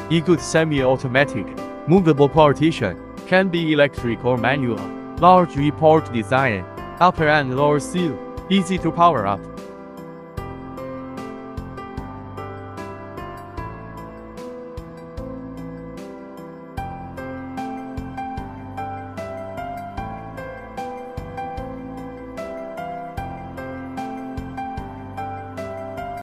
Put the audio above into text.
A good semi-automatic, movable partition can be electric or manual. Large report design, upper and lower seal, easy to power up.